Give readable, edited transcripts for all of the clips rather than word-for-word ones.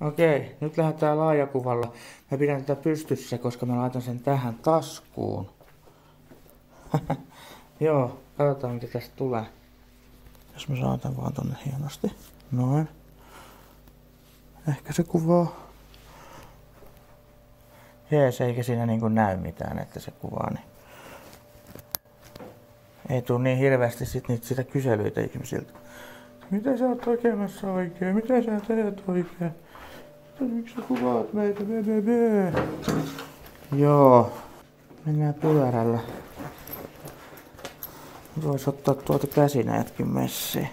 Okei, nyt lähdetään laajakuvalla. Mä pidän tätä pystyssä, koska mä laitan sen tähän taskuun. Joo, katsotaan mitä tästä tulee. Jos mä saatan vaan tonne hienosti. Noin. Ehkä se kuvaa. Jees, eikä siinä niinku näy mitään, että se kuvaa. Niin. Ei tuu niin hirveästi sitä kyselyitä ihmisiltä. Mitä sä oot tekemässä oikein? Mitä sä teet oikein? Miksi sä kuvaat meitä? Joo. Mennään pyörällä. Vois ottaa tuolta käsinäytkin messiin.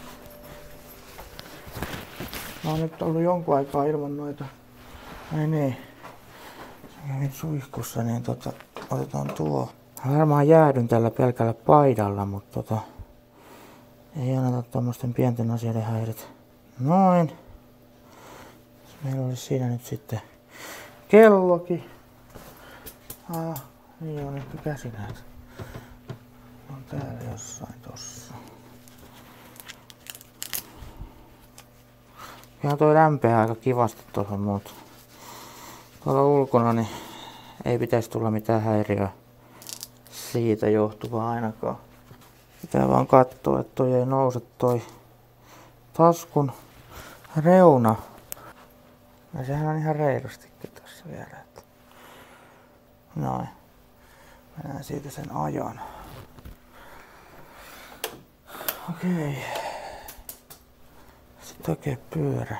Mä oon nyt ollut jonkun aikaa ilman noita. Ai niin. Mä kävin suihkussa, niin otetaan tuo. Mä varmaan jäädyn tällä pelkällä paidalla, mutta ei anneta tommosten pienten asioiden häiritä. Noin. Meillä olisi siinä nyt sitten kellokin. Niin on ehkä käsinäät. On täällä jossain tossa. Ihan toi lämpeää aika kivasti tuohon muuta. Tuolla ulkona niin ei pitäisi tulla mitään häiriöä siitä johtuvaa ainakaan. Pitää vaan katsoa, että toi ei nouse toi taskun reuna. Ja sehän on ihan reilustikin tässä vielä. Noin. Mä näen siitä sen ajan. Okei. Sitten oikein pyörä.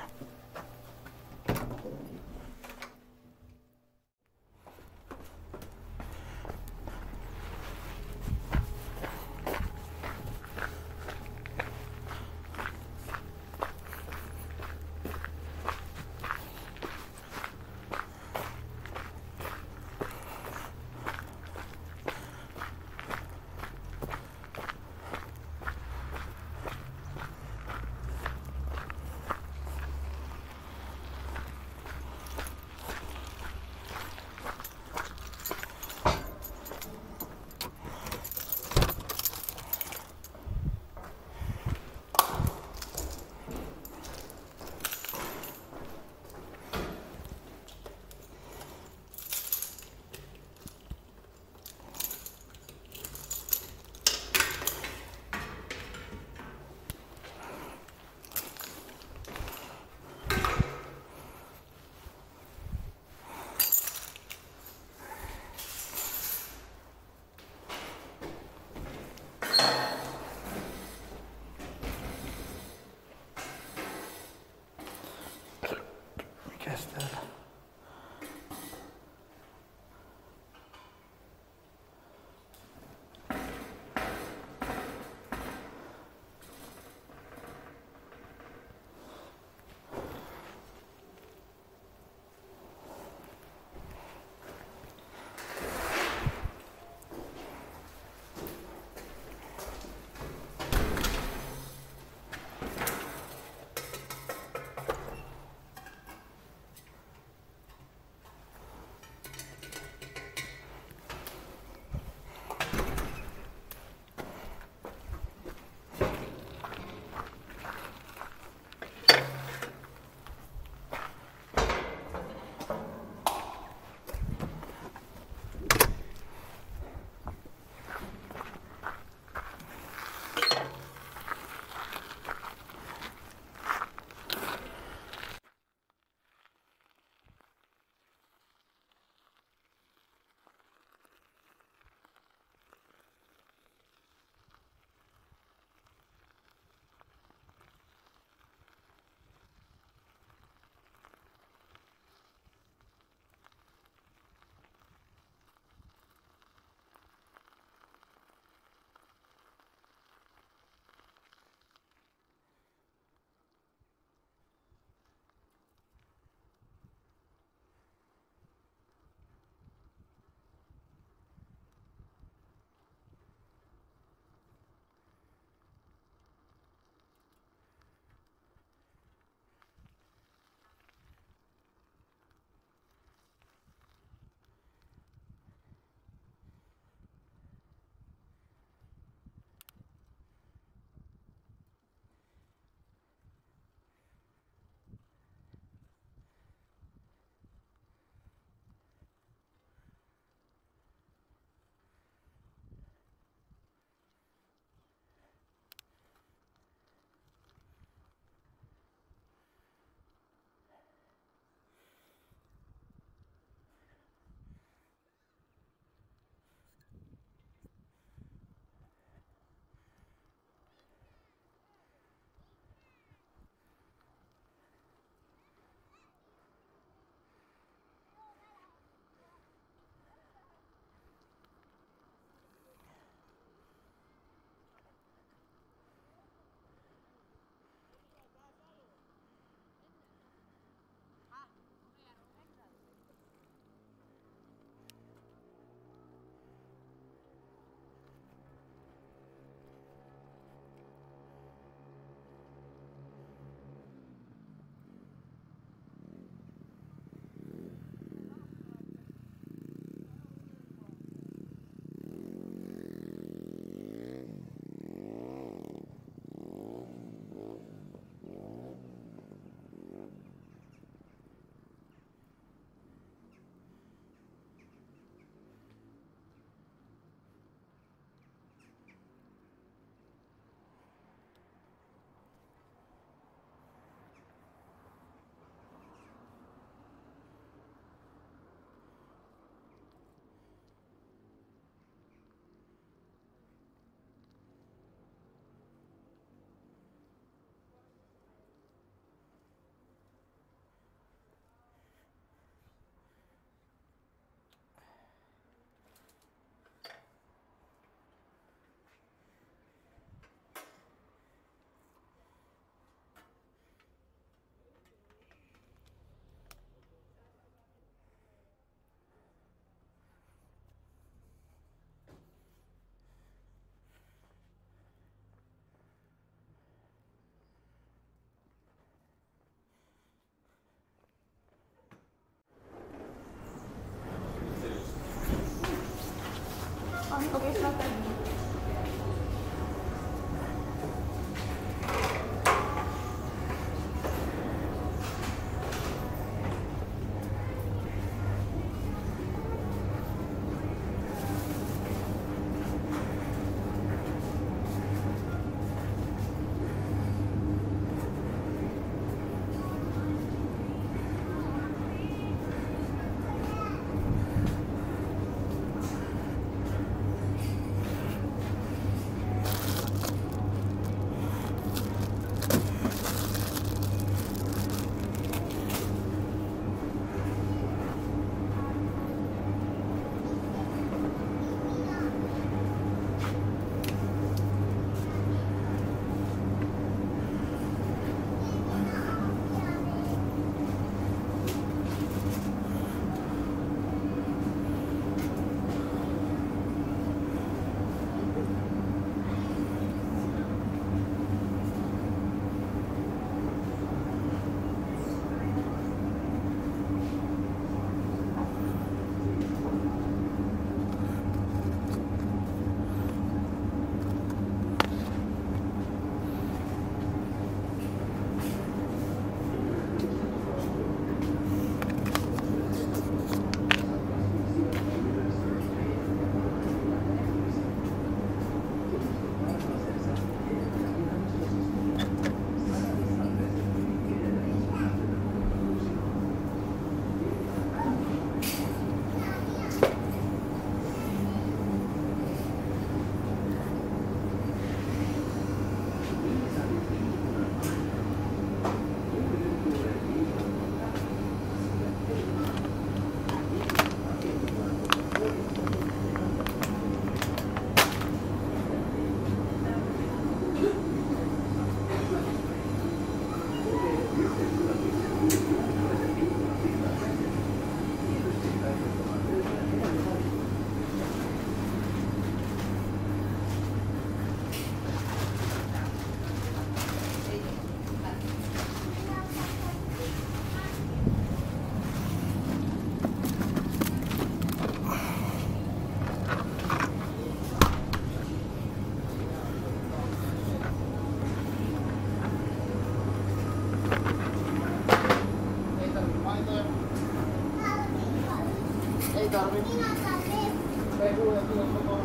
tarvitse rehuja tuossa vaan.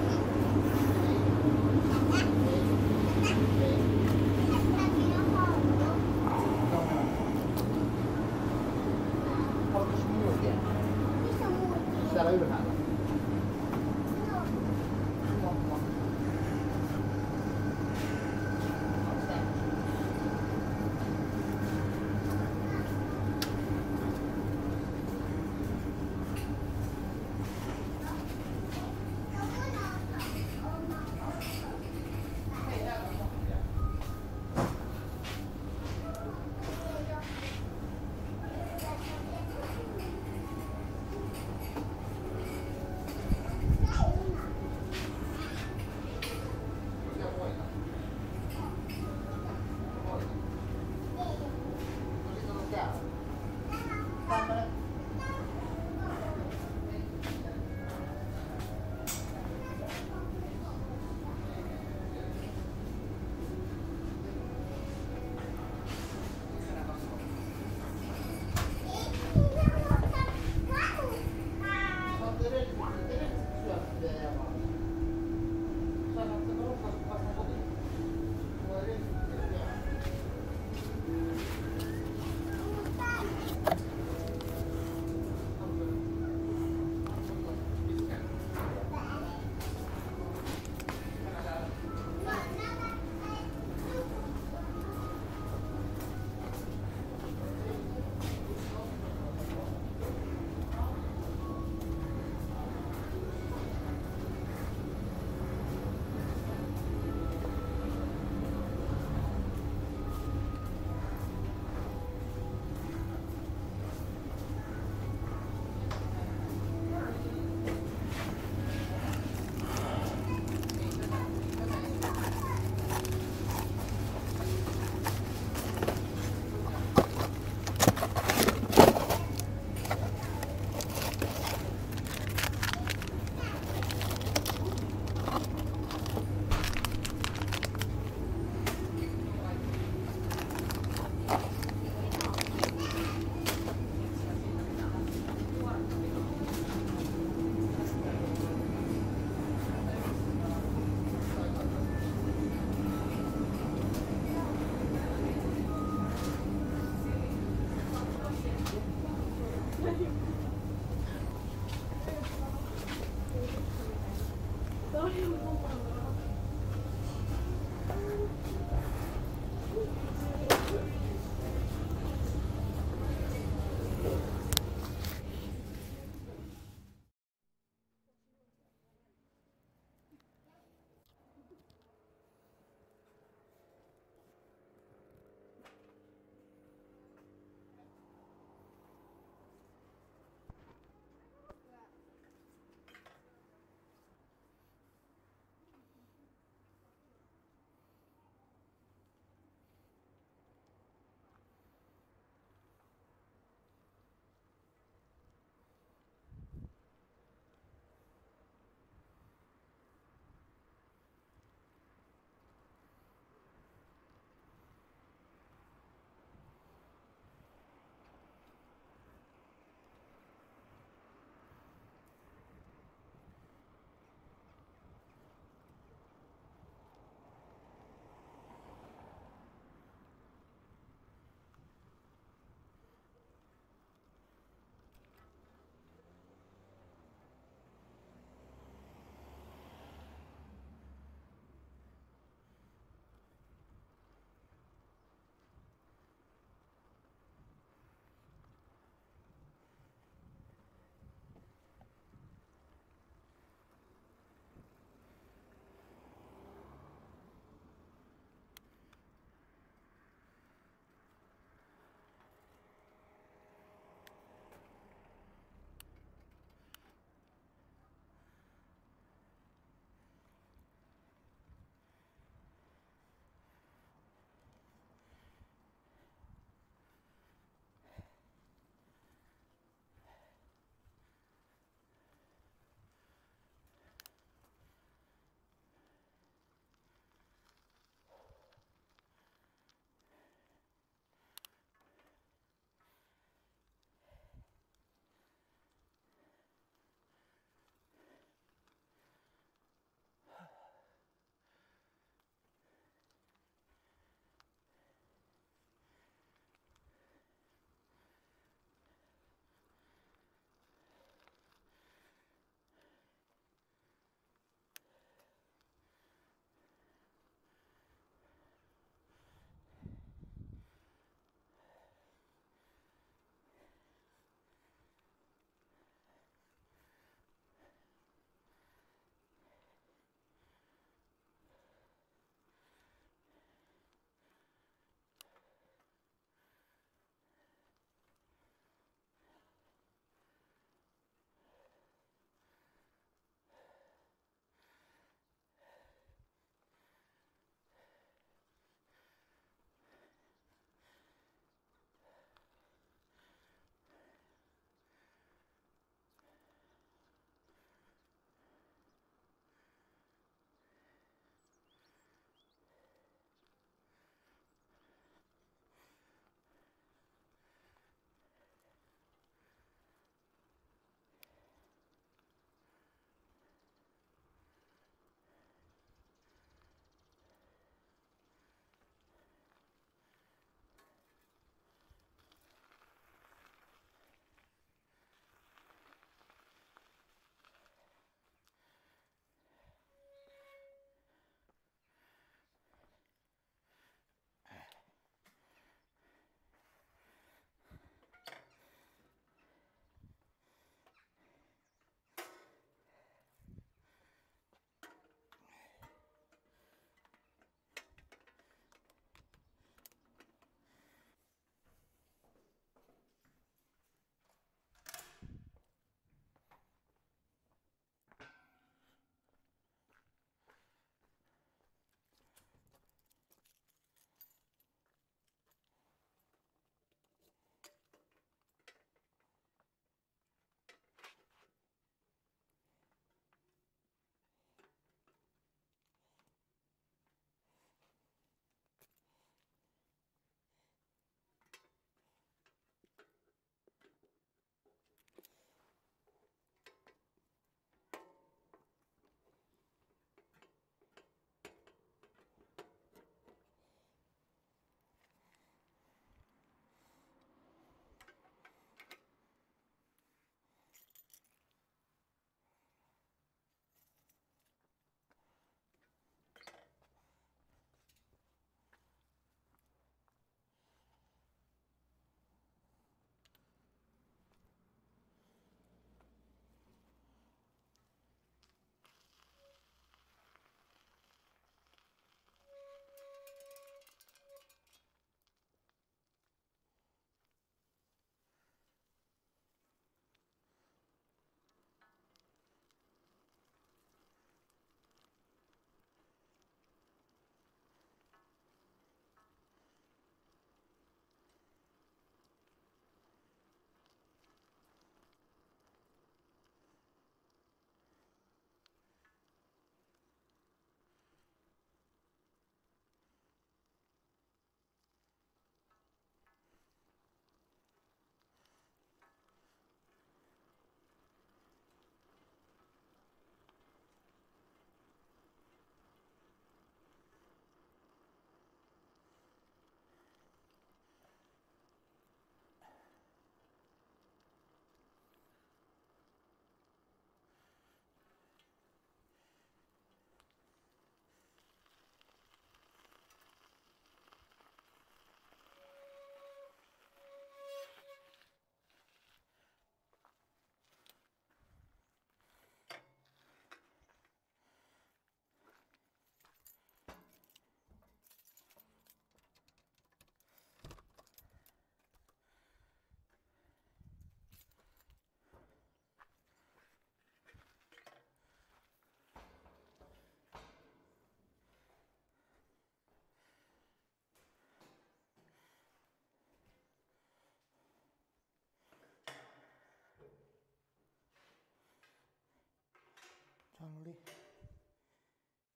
Oletko muutia? Missä muutia? Täällä ylhäällä.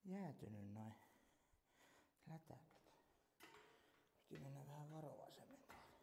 jäätynyt noin lätäköt. Piti mennä vähän varovaisemmin.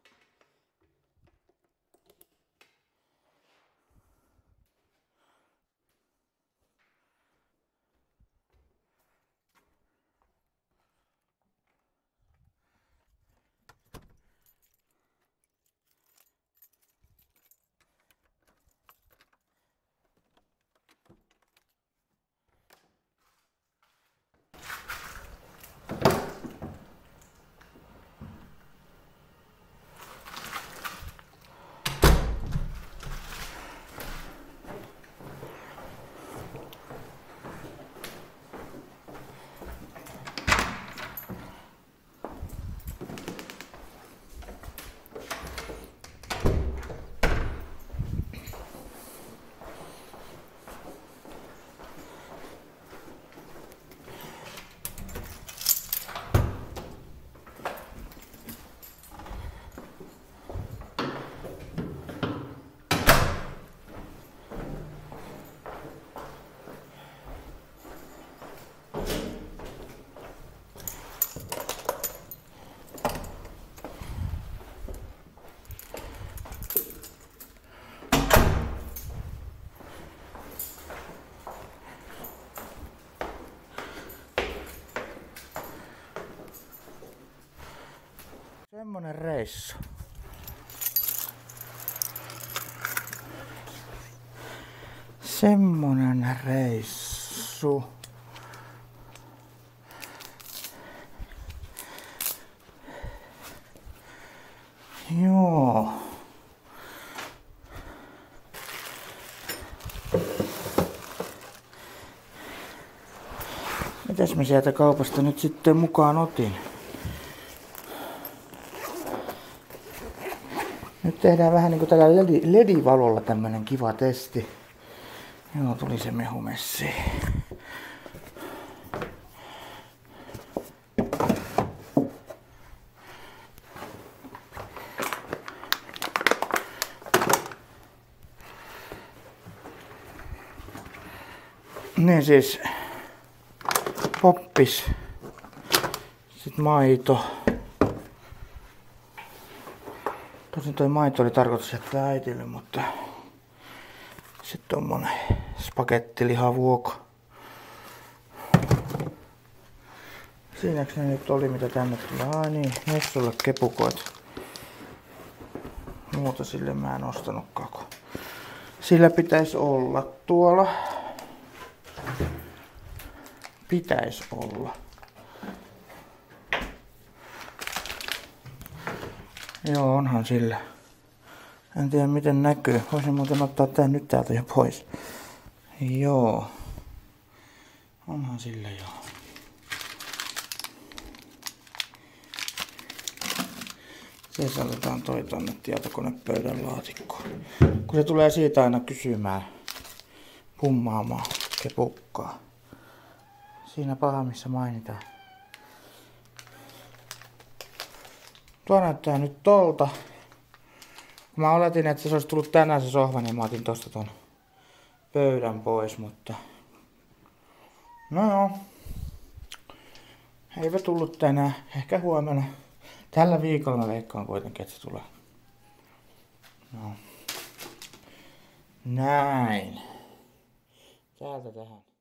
Semmonen reissu. Semmonen reissu. Joo. Mitäs mä sieltä kaupasta nyt sitten mukaan otin? Nyt tehdään vähän niinku tällä LED-valolla tämmönen kiva testi. Joo, tuli se mehumessi. Niin siis poppis. Sitten maito. Tosin toi maito oli tarkoitus jättää äitille, mutta sitten tommonen spagettilihavuoko. Siinäks ne nyt oli mitä tänne tulee? Ai niin, Messulle kepukoit. Muuta sille mä en ostanutkaan. Sillä pitäisi olla tuolla. Pitäisi olla. Joo, onhan sillä. En tiedä miten näkyy. Voisin muuten ottaa tän nyt täältä jo pois. Joo. Onhan sillä joo. Se saletaan toi tonne tietokonepöydän laatikkoon. Kun se tulee siitä aina kysymään, pummaamaan kepukkaa. Siinä paha missä mainitaan. Tuo näyttää nyt tolta. Mä oletin, että se olisi tullut tänään se sohva, niin mä otin tosta ton pöydän pois, mutta... No joo. Eipä tullut tänään. Ehkä huomenna. Tällä viikolla mä veikkaan kuitenkin, että se tulee. No. Näin. Täältä tähän.